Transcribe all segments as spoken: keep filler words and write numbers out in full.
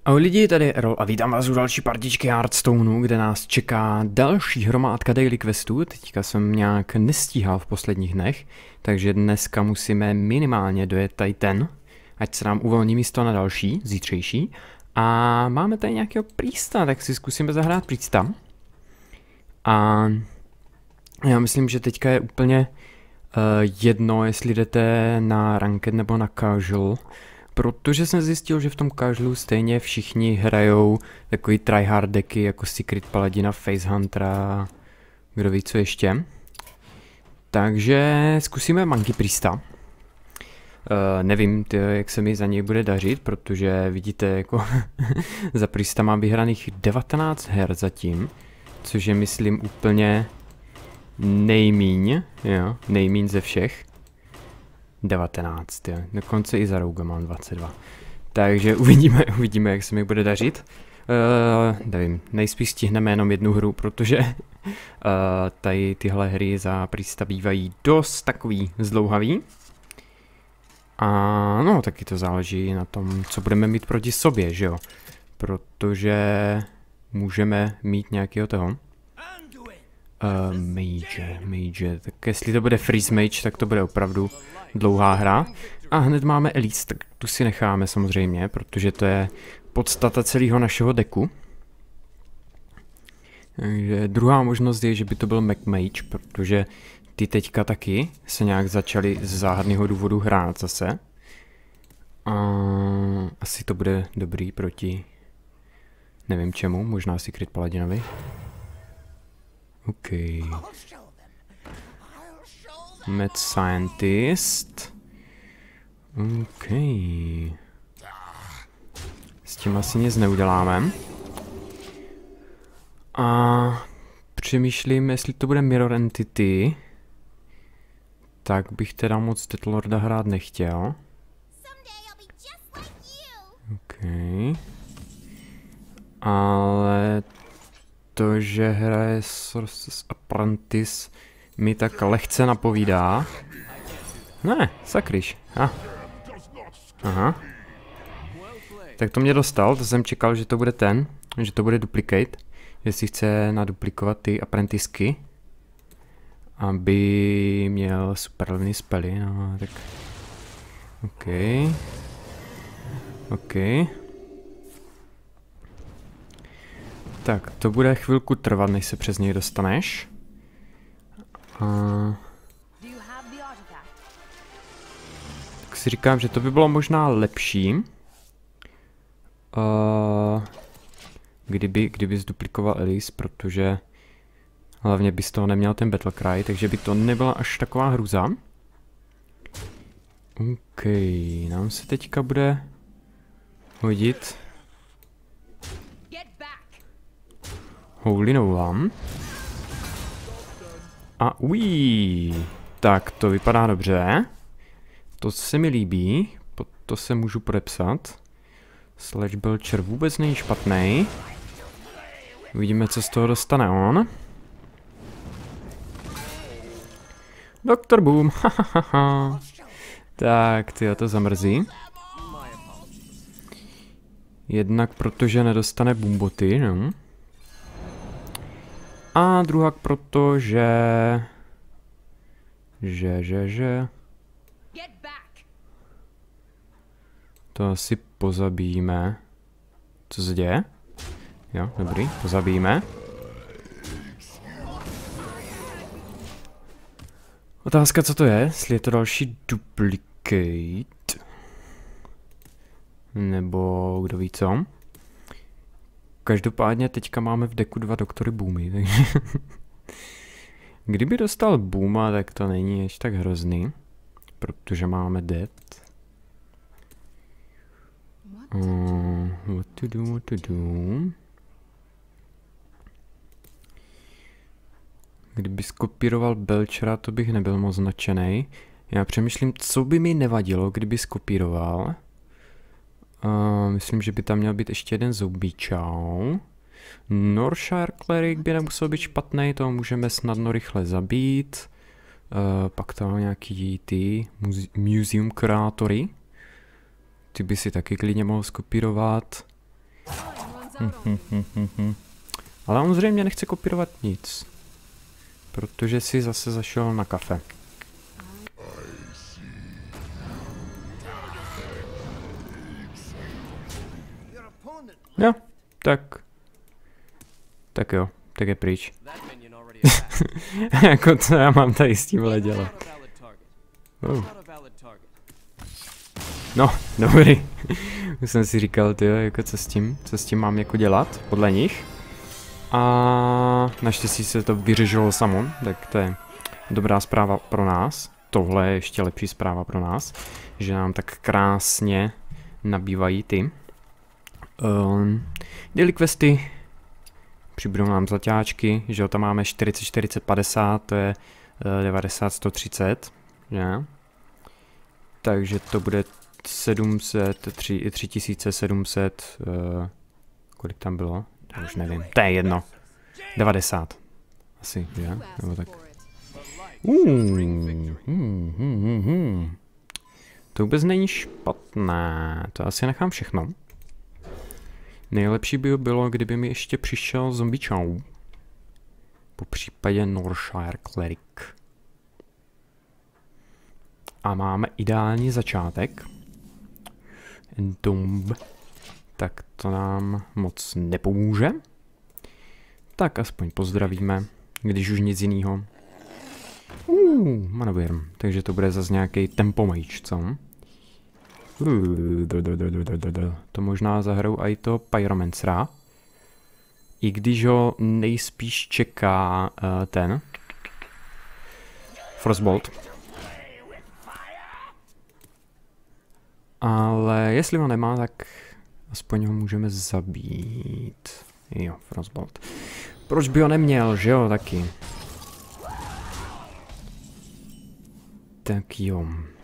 Ahoj lidi, tady je Errol a vítám vás u další partičky Hearthstoneu, kde nás čeká další hromádka daily questů. Teďka jsem nějak nestíhal v posledních dnech, takže dneska musíme minimálně dojet tady ten, ať se nám uvolní místo na další, zítřejší. A máme tady nějakého prísta, tak si zkusíme zahrát prísta. A já myslím, že teďka je úplně uh, jedno, jestli jdete na ranked nebo na casual. Protože jsem zjistil, že v tom casualu stejně všichni hrajou takový tryhard decky jako Secret Paladina, Facehuntera, kdo ví co ještě. Takže zkusíme Monkey Priesta. Uh, nevím, tyjo, jak se mi za něj bude dařit, protože vidíte, jako za Priesta mám vyhraných devatenáct her zatím, což je myslím úplně nejmíň, jo, nejmíň ze všech. devatenáct, jo. Dokonce i za Rouga mám dvacet dva. Takže uvidíme, uvidíme, jak se mi bude dařit. Uh, nevím, nejspíš stihneme jenom jednu hru, protože uh, tady tyhle hry za Priesta bývají dost takový zdlouhavý. A no, taky to záleží na tom, co budeme mít proti sobě, že jo. Protože můžeme mít nějakého toho. Uh, mage, mage, tak jestli to bude freeze mage, tak to bude opravdu dlouhá hra. A hned máme Elise, tak tu si necháme samozřejmě, protože to je podstata celého našeho deku. Takže druhá možnost je, že by to byl McMage, protože ty teďka taky se nějak začaly z záhadného důvodu hrát zase. A asi to bude dobrý proti nevím čemu, možná Secret Paladinovi. OK. Mad Scientist. OK. S tím asi nic neuděláme. A přemýšlím, jestli to bude Mirror Entity, tak bych teda moc Deathlorda hrát nechtěl. OK. Ale to, že hraje Sorcerer's Apprentice, mi tak lehce napovídá. Ne, sakryš. Ah. Aha. Tak to mě dostal, to jsem čekal, že to bude ten, že to bude duplicate. Že si chce naduplikovat ty apprenticeky, aby měl super levný spely, no tak. OK. OK. Tak, to bude chvilku trvat, než se přes něj dostaneš. A... Tak si říkám, že to by bylo možná lepší. Uh... Kdyby, kdyby zduplikoval Elise, protože hlavně by z toho neměl ten Battle Cry, takže by to nebyla až taková hruza. OK, nám se teďka bude hodit Holy Nolam. A ují, tak to vypadá dobře. To se mi líbí, pod to se můžu podepsat. Sledge Belcher vůbec není špatný. Uvidíme, co z toho dostane on. doktor Boom, hahaha. Tak, tyjo, to zamrzí. Jednak protože nedostane boomboty, no. A druhak protože... Že, že, že... To asi pozabijíme. Co se děje? Jo, dobrý, pozabijíme. Otázka, co to je? Jestli je to další duplicate. Nebo kdo ví co? Každopádně teďka máme v deku dva doktory Boomy, takže... Kdyby dostal Booma, tak to není ještě tak hrozný. Protože máme Dead. Uh, what to do, what to do. Kdyby skopíroval Belchera, to bych nebyl moc značený. Já přemýšlím, co by mi nevadilo, kdyby skopíroval. Uh, myslím, že by tam měl být ještě jeden zombie chow. Northshire Cleric by nemusel být špatný, to můžeme snadno rychle zabít. Uh, pak tam nějaký ty Museum Creatory. Ty by si taky klidně mohl skopírovat. Ale on zřejmě nechce kopírovat nic. Protože si zase zašel na kafe. Jo, tak. Tak jo, tak je pryč. Jako co já mám tady s tímhle dělat? Oh. No, dobrý. Už jsem si říkal, tyjo, jako co s tím, co s tím mám jako dělat, podle nich. A naštěstí se to vyřešilo samo, tak to je dobrá zpráva pro nás. Tohle je ještě lepší zpráva pro nás, že nám tak krásně nabývají ty um, daily questy. Přibudou nám zlaťáčky, že jo, tam máme čtyřicet, čtyřicet, padesát, to je uh, devadesát, sto třicet, že? Takže to bude sedm set, tři tisíce sedm set, uh, kolik tam bylo? To už nevím, to je jedno, devadesát, asi, že? Nebo tak. Uh, hmm, hmm, hmm, hmm. To vůbec není špatné, to asi nechám všechno. Nejlepší by bylo, kdyby mi ještě přišel zombie chow. Po případě Northshire Cleric. A máme ideální začátek. Entomb. Tak to nám moc nepomůže. Tak aspoň pozdravíme, když už nic jiného. Uh, Manowyrm. Takže to bude zase nějaký tempo mage, co? To možná zahrou i to Pyromancera. I když ho nejspíš čeká uh, ten Frostbolt. Ale jestli ho nemá, tak aspoň ho můžeme zabít. Jo, Frostbolt. Proč by ho neměl, že jo, taky. Tak jo.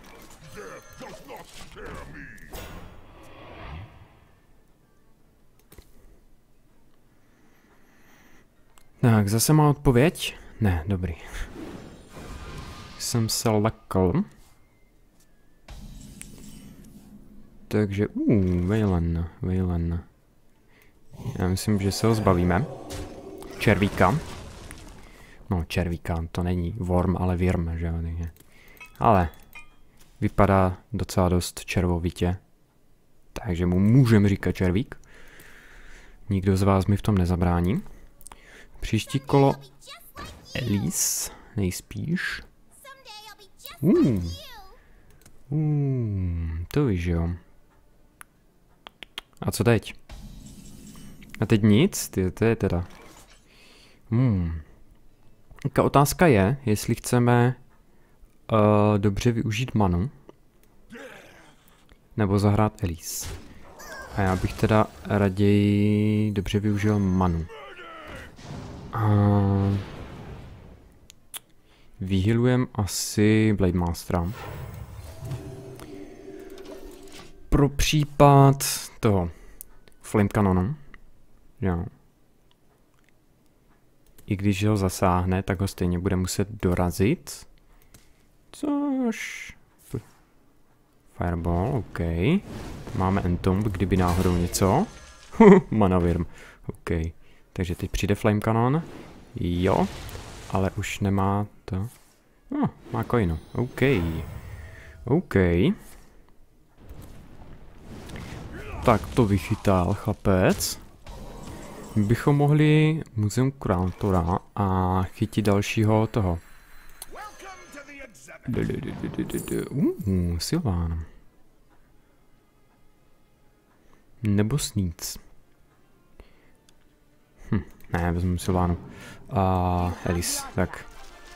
Tak, zase má odpověď? Ne, dobrý. Jsem se lekl. Takže, uh, Vejlen, Vejlen. Já myslím, že se ho zbavíme. Červíka. No, červíka, to není worm, ale virm, že jo. Ale vypadá docela dost červovitě. Takže mu můžeme říkat červík. Nikdo z vás mi v tom nezabrání. Příští kolo Elise, nejspíš. Uh. Uh, to víš, jo. A co teď? A teď nic? Ty, to je teda. Hmm. Taká otázka je, jestli chceme uh, dobře využít manu. Nebo zahrát Elise. A já bych teda raději dobře využil manu. A vyhealujem asi Blade Mastera. Pro případ toho Flame Canonu. Jo. I když ho zasáhne, tak ho stejně bude muset dorazit. Což... Fireball, OK. Máme Entomb, kdyby náhodou něco. Manowyrm, OK. Takže teď přijde Flame Cannon. Jo, ale už nemá to. No, má coinu. OK. OK. Tak to vychytal chlapec. My bychom mohli Muzeum Kurátora a chytit dalšího toho. Uh, Sylván. Nebo Sneeds. Hm, ne, vezmu Sylvánu. A Elise, tak.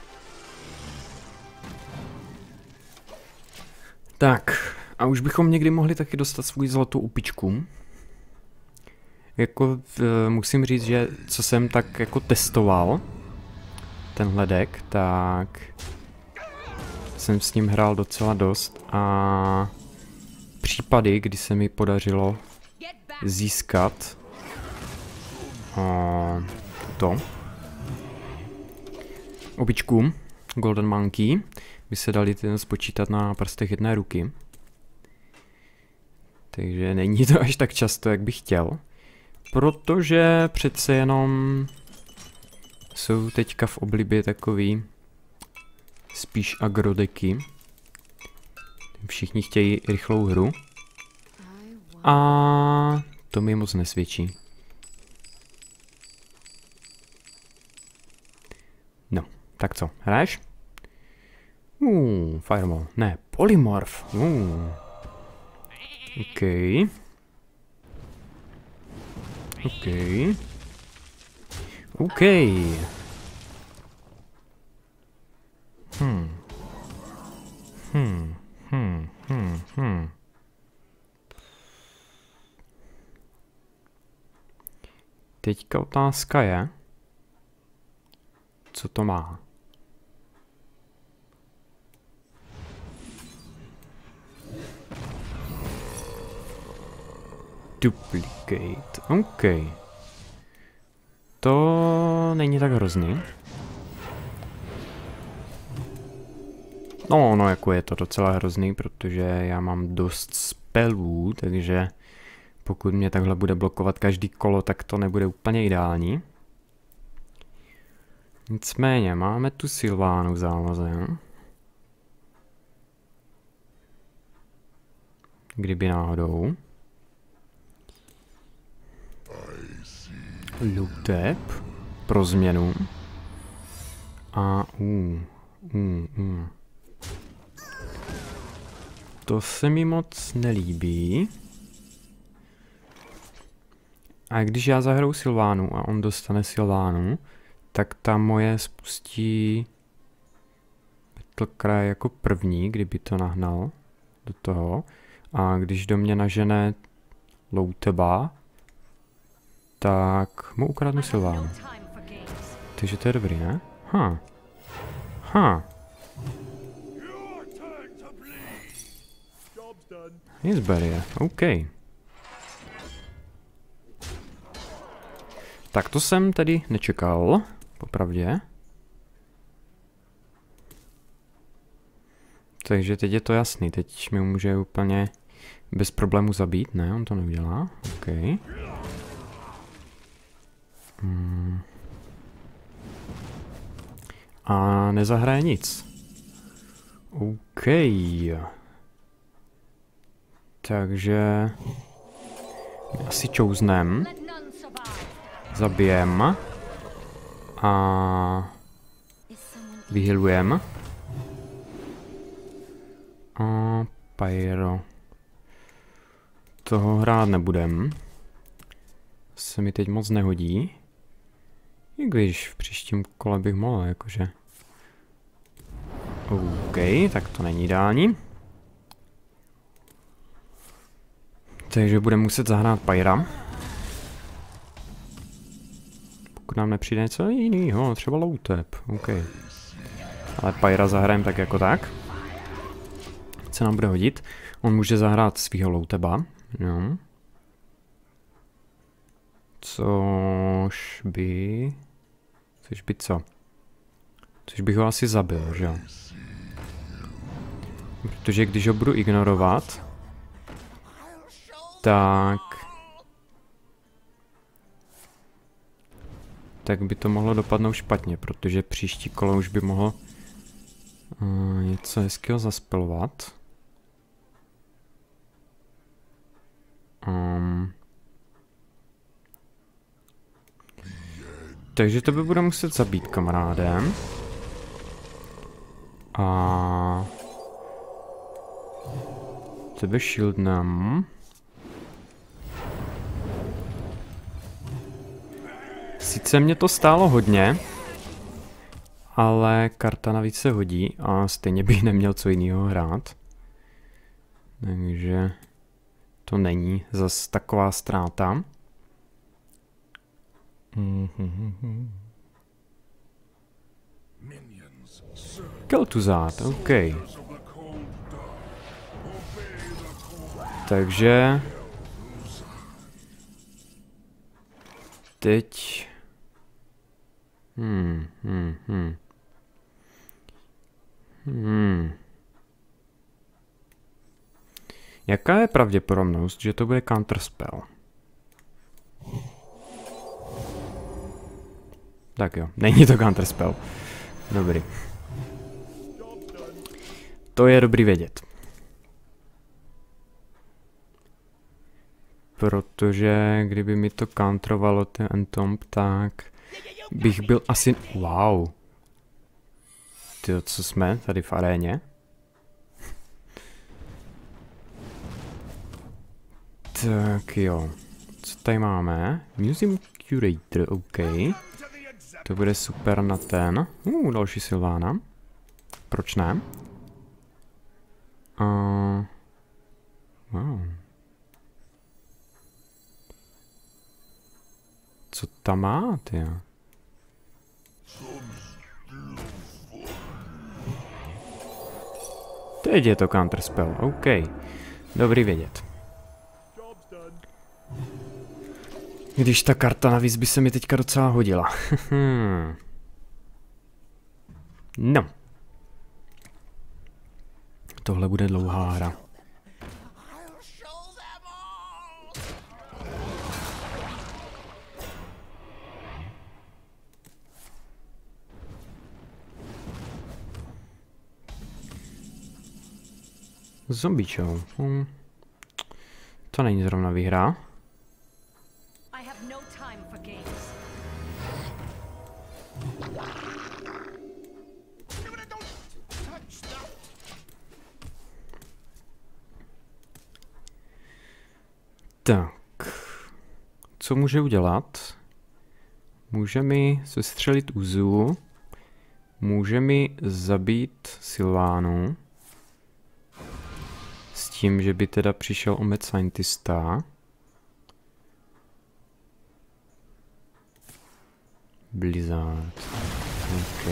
Tak, a už bychom někdy mohli taky dostat svou zlatou upičku. Jako v, musím říct, že co jsem tak jako testoval, tenhle deck, tak jsem s ním hrál docela dost a případy, kdy se mi podařilo získat a, to opičku Golden Monkey, by se dali ten spočítat na prstech jedné ruky. Takže není to až tak často, jak bych chtěl. Protože přece jenom jsou teďka v oblibě takový spíš agrodeky. Všichni chtějí rychlou hru. A to mi moc nesvědčí. No, tak co, hraješ? Uh, Fireball, ne, Polymorph. Uh. OK. OK. OK. Hmm. Hmm, hmm, hmm, hmm. Teďka otázka je, co to má. Duplicate, OK. To není tak hrozný. No, no, jako je to docela hrozný, protože já mám dost spellů, takže pokud mě takhle bude blokovat každý kolo, tak to nebude úplně ideální. Nicméně, máme tu Sylvánu v záloze. Kdyby náhodou. Lutep pro změnu. A uh, uh, uh. To se mi moc nelíbí. A když já zahraju Sylvánu a on dostane Sylvánu, tak ta moje spustí Battlecry jako první, kdyby to nahnal do toho. A když do mě nažene Louteba, tak mu ukradnu Sylvánu. Takže to je dobrý, ne? Ha. Ha. Nic barrier, OK. Tak to jsem tedy nečekal, popravdě. Takže teď je to jasný, teď mi může úplně bez problému zabít, ne, on to neudělá, OK. Hmm. A nezahraje nic. OK. Takže asi čouznem. Zabijem. A vyhealujem. A Pyro. Toho hrát nebudem. Se mi teď moc nehodí. I když v příštím kole bych mohl, jakože. OK, tak to není ideální. Takže budeme muset zahrát Pyra. Pokud nám nepřijde něco jiného, třeba Loutep, OK. Ale Pyra zahrajem tak jako tak. Co nám bude hodit? On může zahrát svýho Louteba, no. Což by... Což by co? Což bych ho asi zabil, že jo? Protože když ho budu ignorovat, tak... Tak by to mohlo dopadnout špatně, protože příští kolo už by mohlo uh, něco hezkého zaspelovat. Um, takže to by bude muset zabít kamarádem. A... Tebe shieldnem. Sice mě to stálo hodně, ale karta navíc se hodí a stejně bych neměl co jiného hrát. Takže to není zas taková ztráta. Kel'Thuzad, OK. Takže... Teď... Hmm, hmm, hmm. Hmm. Jaká je pravděpodobnost, že to bude counterspell? Tak jo, není to counterspell. Dobrý. To je dobrý vědět. Protože kdyby mi to counterovalo ten entomb, tak bych byl asi... Wow. Tyjo, co jsme tady v aréně? Tak jo. Co tady máme? Museum Curator, OK. To bude super na ten. Uh, další Sylvána. Proč ne? Uh, wow. Co tam má, ty? Teď je to counterspell, OK. Dobrý vědět. Když ta karta navíc by se mi teďka docela hodila. No. Tohle bude dlouhá hra. Zombie show. Hm. To není zrovna výhra. Tak. Co může udělat? Může mi sestřelit Uzu. Může mi zabít Sylvánu. S tím, že by teda přišel o Mad Scientista. Blizzard. OK.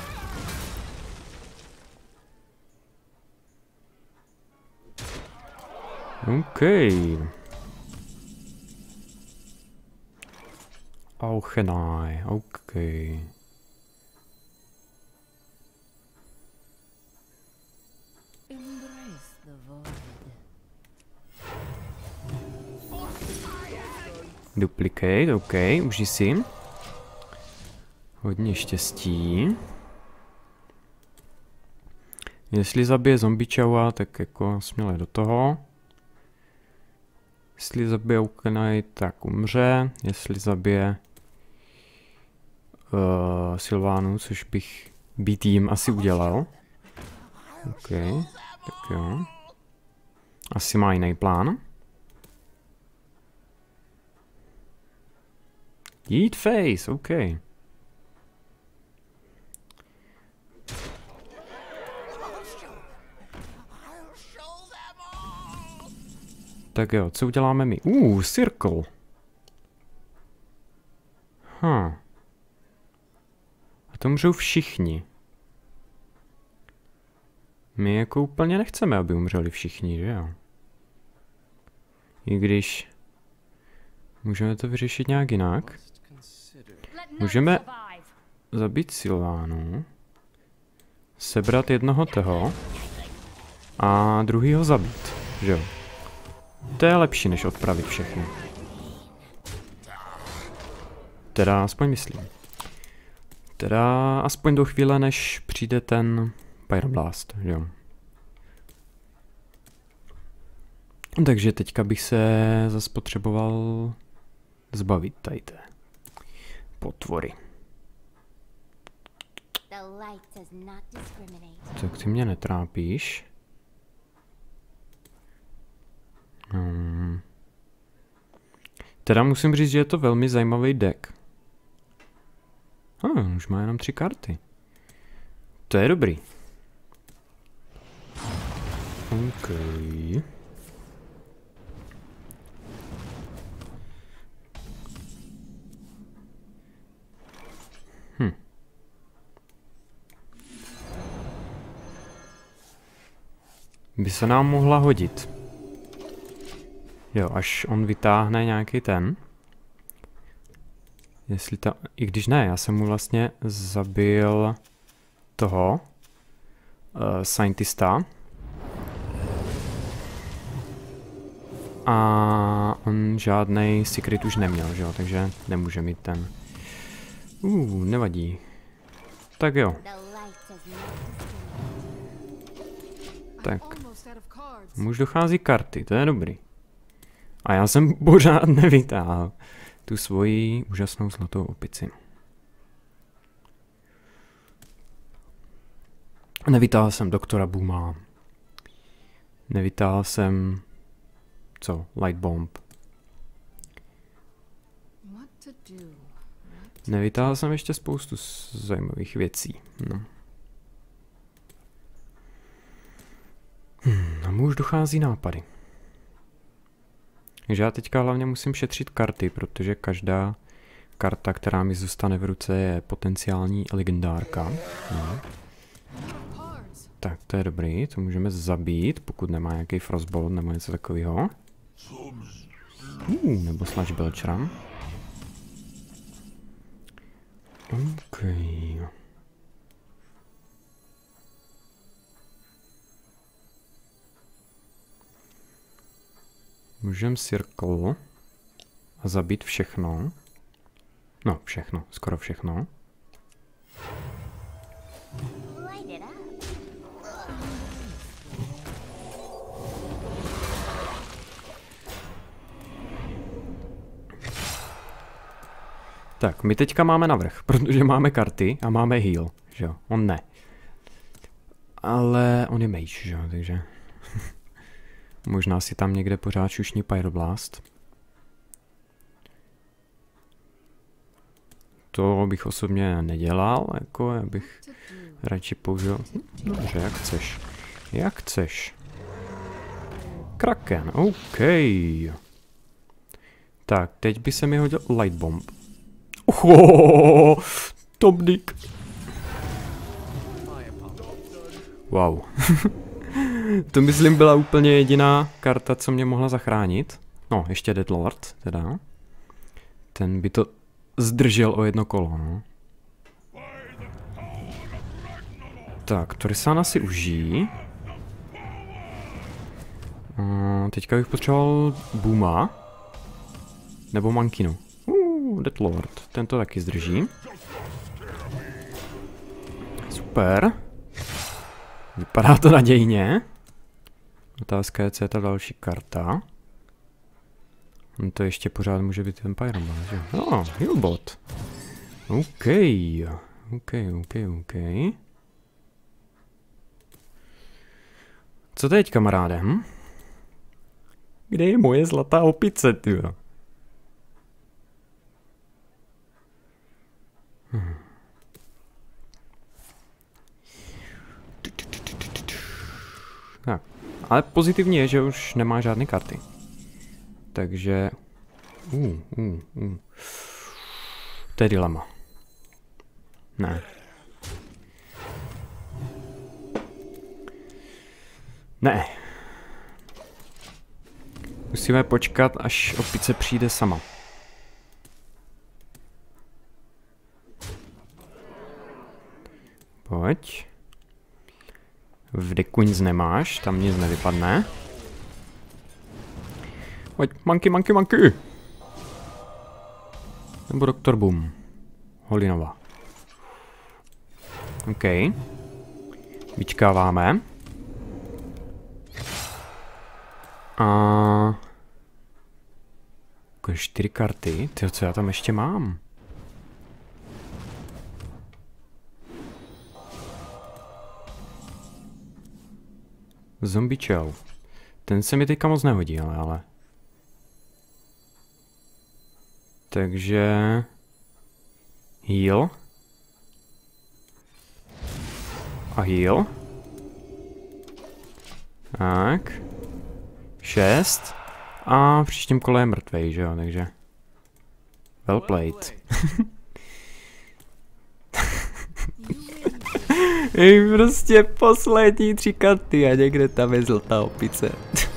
OK. Auchenai. OK. Duplicate, OK, uži si. Hodně štěstí. Jestli zabije zombie chowa, tak jako směle do toho. Jestli zabije Auchenai, tak umře. Jestli zabije uh, Sylvánu, což bych být jim asi udělal. OK, tak jo. Asi má jiný plán. Eat face, OK. Tak jo, co uděláme my? Uh, circle. Huh. A to můžou všichni. My jako úplně nechceme, aby umřeli všichni, že jo? I když... Můžeme to vyřešit nějak jinak. Můžeme zabít Sylvánu. Sebrat jednoho toho. A druhýho zabít, že jo? To je lepší, než odpravit všechny. Teda aspoň myslím. Teda aspoň do chvíle, než přijde ten Pyroblast, že jo. Takže teďka bych se zase potřeboval zbavit tady té potvory. Tak ty mě netrápíš. Hmm. Teda musím říct, že je to velmi zajímavý deck. Ah, už má jenom tři karty. To je dobrý. OK. Hm. By se nám mohla hodit. Jo, až on vytáhne nějaký ten. Jestli ta... I když ne, já jsem mu vlastně zabil toho uh, Scientista. A on žádnej secret už neměl, že jo, takže nemůže mít ten Uh, nevadí. Tak jo. Tak. Muž dochází karty, to je dobrý. A já jsem pořád nevytáhl tu svoji úžasnou zlatou opici. Nevytáhl jsem doktora Booma. Nevytáhl jsem... Co? Light bomb. Nevytáhl jsem ještě spoustu zajímavých věcí. No. Hmm, a mu už dochází nápady. Takže já teďka hlavně musím šetřit karty, protože každá karta, která mi zůstane v ruce, je potenciální legendárka. No. Tak to je dobrý, to můžeme zabít, pokud nemá nějaký frostbolt nebo něco takového. Uh, nebo slash belchera. OK. Můžeme circle a zabít všechno. No, všechno, skoro všechno. Tak, my teďka máme navrch, protože máme karty a máme heal, že jo, on ne. Ale on je mage, že jo, takže... Možná si tam někde pořád šušní Pyroblast. To bych osobně nedělal, jako já bych radši použil... Dobře, jak chceš. Jak chceš. Kraken, OK. Tak, teď by se mi hodil Light Bomb. Oho, top dick. Wow. To myslím byla úplně jediná karta, co mě mohla zachránit. No, ještě Deadlord, teda. Ten by to zdržel o jedno kolo, no. Tak, Torisana si užijí. Uh, teďka bych potřeboval Booma. Nebo Mankinu. Uh, Deadlord, ten to taky zdrží. Super. Vypadá to nadějně. Otázka je, co je ta další karta. On to ještě pořád může být ten Pyroblast, že? No, Healbot. OK. OK, OK, OK. Co teď, kamarádem? Kde je moje zlatá opice, tyjo? Hm. Tak, ale pozitivní je, že už nemá žádné karty. Takže... Uh, uh, uh. To je dilema. Ne. Ne. Musíme počkat, až opice přijde sama. Pojď. V deku nic nemáš, tam nic nevypadne. Pojď, manky, manky, manky! Nebo doktor Boom. Holinova. OK. Vyčkáváme. A... čtyři karty. Tyjo, co já tam ještě mám? Zombie Chow. Ten se mi teďka moc nehodí, ale, ale. Takže... Heal. A heal. Tak. Šest. A v příštím kole je mrtvej, že jo, takže... Well played. Ej, prostě poslední tři karty a někde tam je zlatá opice.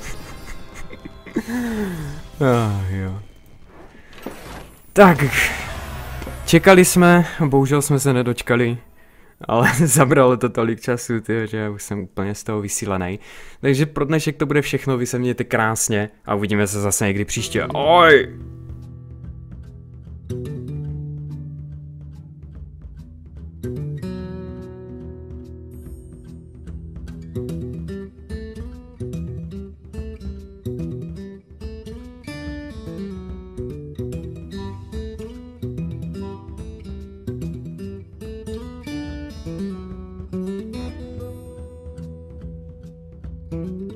ah, jo. Tak, čekali jsme, bohužel jsme se nedočkali, ale zabralo to tolik času, tyjo, že já už jsem úplně z toho vysílený. Takže pro dnešek to bude všechno, vy se mějte krásně a uvidíme se zase někdy příště. Ahoj! Thank you.